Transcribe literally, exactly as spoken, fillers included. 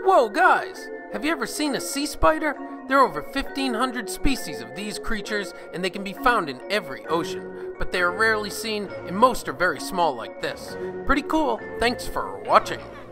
Whoa, guys! Have you ever seen a sea spider? There are over fifteen hundred species of these creatures, and they can be found in every ocean. But they are rarely seen, and most are very small like this. Pretty cool. Thanks for watching.